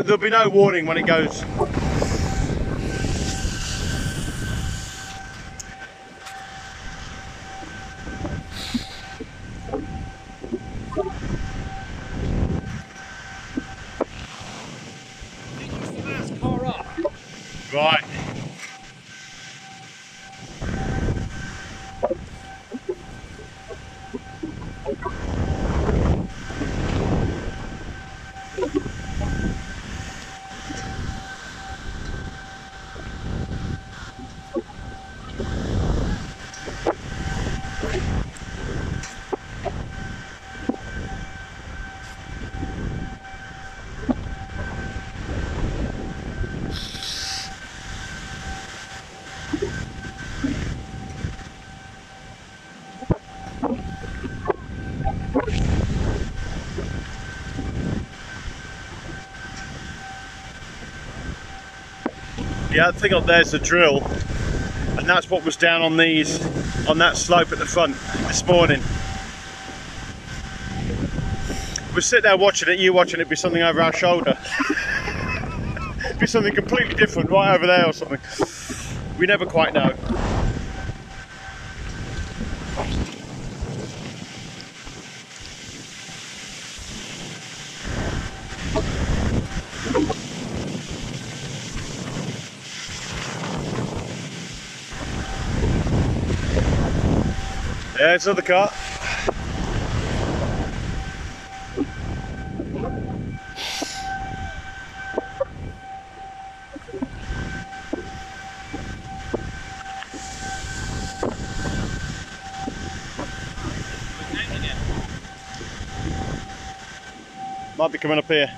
there'll be no warning when it goes. Right. Yeah, that thing up there's the drill, and that's what was down on that slope at the front this morning. We'll sit there watching it, you watching it, be something over our shoulder. Be something completely different right over there or something. We never quite know. Yeah, it's another car. Might be coming up here.